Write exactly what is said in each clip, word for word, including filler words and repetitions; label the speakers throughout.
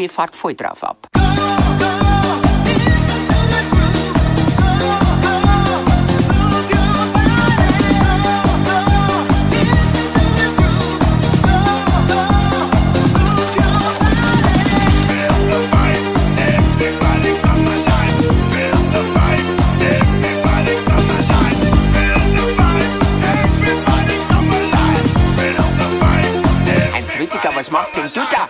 Speaker 1: Bobby fahrt voll drauf ab. Was machst denn du da?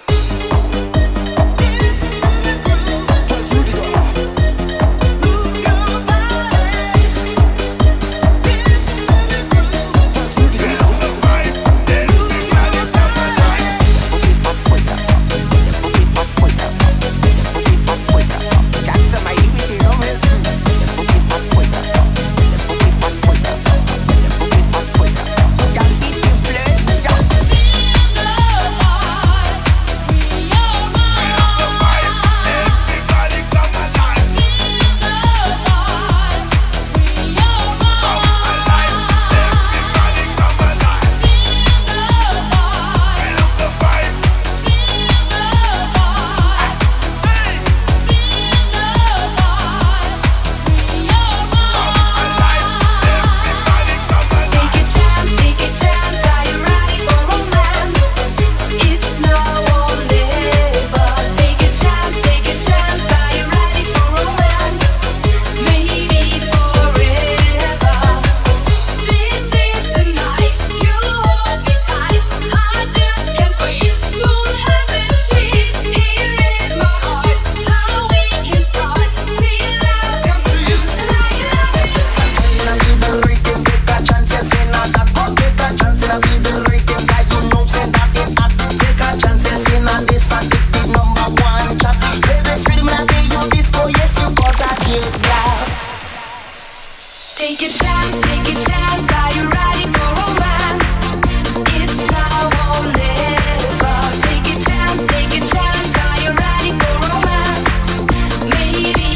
Speaker 2: Take a chance, take a chance, are you ready for romance? It's now or never. Take a chance, take a chance, are you ready for romance? Maybe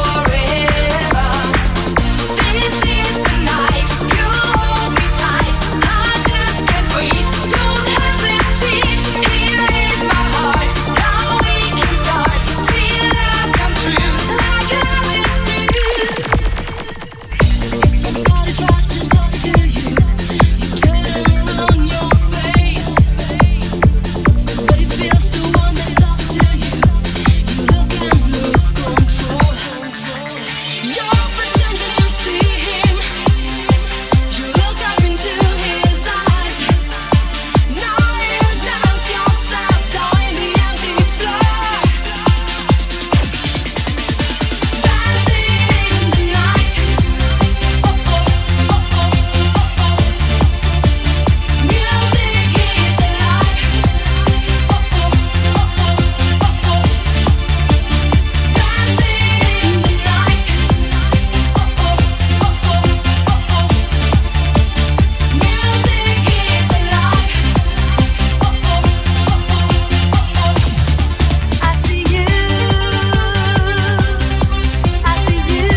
Speaker 2: forever. This is the night, you hold me tight. I just can't wait, don't hesitate. Here is my heart, now we can start. See love come true, like love is due. Somebody tries to talk to you, you turn around your face. But it feels the one that talks to you, you look and lose control. You're pretending you see him, you look up into his eyes. Now you dance yourself down in the empty floor, dancing in the night. Oh oh, oh oh, oh oh. Music is alive. Oh oh, oh oh, oh oh. Dancing in the night. Oh oh, oh oh, oh oh. Music is alive. Oh oh, oh oh, oh oh. I see you. I see you.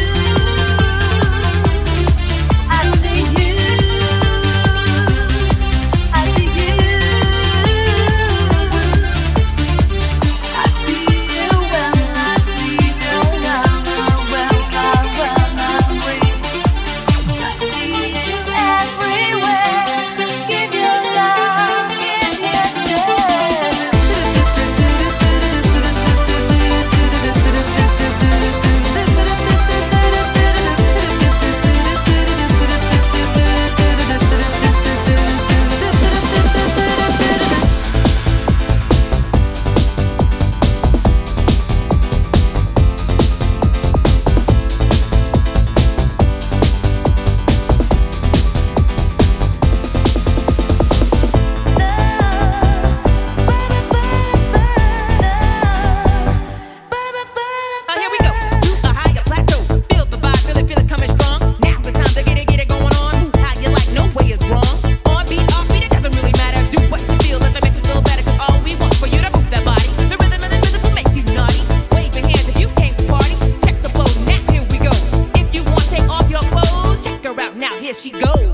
Speaker 2: I see you. I see you. I see you when I see you now. Well, well, well, I'm free. I see you everywhere. Give your love, give your
Speaker 3: Uh, here we go to a higher plateau. Feel the vibe, feel it, feel it coming strong. Now's the time to get it, get it going on. Move how you like, no way is wrong. On beat, off beat, it doesn't really matter. Do what you feel, if it makes you feel better. 'Cause all we want for you to move that body. The rhythm and the rhythm will make you naughty. Wave your hands if you came to party. Check the flow, now here we go. If you want, take off your clothes. Check her out now, here she goes.